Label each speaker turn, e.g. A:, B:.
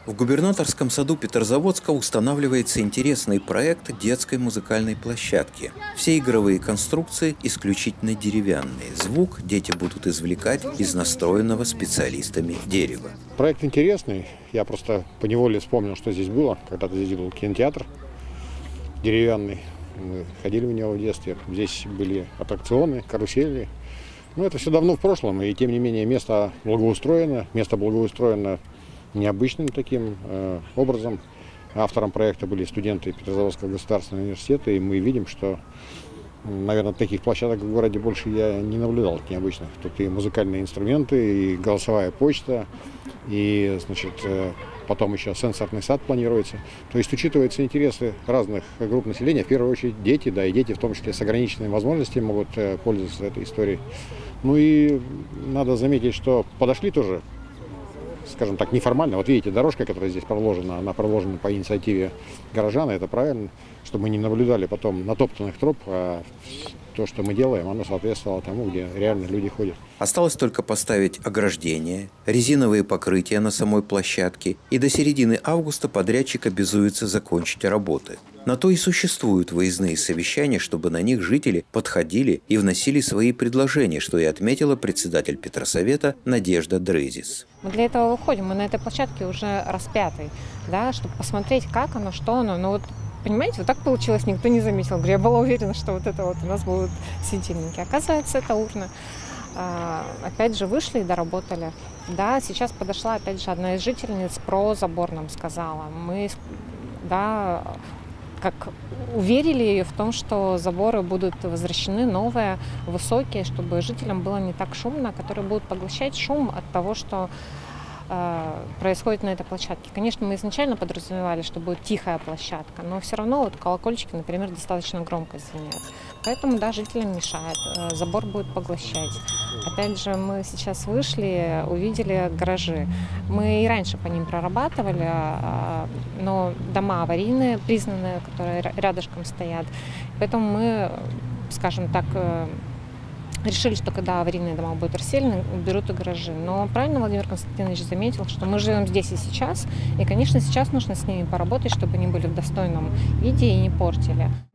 A: В губернаторском саду Петрозаводска устанавливается интересный проект детской музыкальной площадки. Все игровые конструкции исключительно деревянные. Звук дети будут извлекать из настроенного специалистами дерева.
B: Проект интересный. Я просто поневоле вспомнил, что здесь было. Когда-то здесь был кинотеатр деревянный. Мы ходили в него в детстве. Здесь были аттракционы, карусели. Но это все давно в прошлом. И тем не менее место благоустроено. Место благоустроено необычным таким образом. Автором проекта были студенты Петрозаводского государственного университета, и мы видим, что, наверное, таких площадок в городе больше я не наблюдал необычных. Тут и музыкальные инструменты, и голосовая почта, и, значит, потом еще сенсорный сад планируется. То есть учитываются интересы разных групп населения, в первую очередь дети, да, и дети в том числе с ограниченными возможностями могут пользоваться этой историей. Ну и надо заметить, что подошли тоже, скажем так, неформально. Вот видите, дорожка, которая здесь проложена, она проложена по инициативе горожан, это правильно, чтобы мы не наблюдали потом натоптанных троп, а то, что мы делаем, оно соответствовало тому, где реально люди ходят.
A: Осталось только поставить ограждение, резиновые покрытия на самой площадке, и до середины августа подрядчик обязуется закончить работы. На то и существуют выездные совещания, чтобы на них жители подходили и вносили свои предложения, что и отметила председатель Петросовета Надежда Дрызис.
C: Мы для этого выходим, мы на этой площадке уже распятый, да, чтобы посмотреть, как оно, что оно. Но вот, понимаете, вот так получилось, никто не заметил. Я была уверена, что вот это вот у нас будут светильники. Оказывается, это урна. Опять же, вышли и доработали. Да, сейчас подошла, опять же, одна из жительниц про забор нам сказала. Мы, да, как уверили ее в том, что заборы будут возвращены новые, высокие, чтобы жителям было не так шумно, которые будут поглощать шум от того, что происходит на этой площадке. Конечно, мы изначально подразумевали, что будет тихая площадка, но все равно вот колокольчики, например, достаточно громко звенят. Поэтому, да, жителям мешает, забор будет поглощать. Опять же, мы сейчас вышли, увидели гаражи. Мы и раньше по ним прорабатывали, но дома аварийные, признанные, которые рядышком стоят. Поэтому мы, скажем так, решили, что когда аварийные дома будут расселены, уберут и гаражи. Но правильно Владимир Константинович заметил, что мы живем здесь и сейчас. И, конечно, сейчас нужно с ними поработать, чтобы они были в достойном виде и не портили.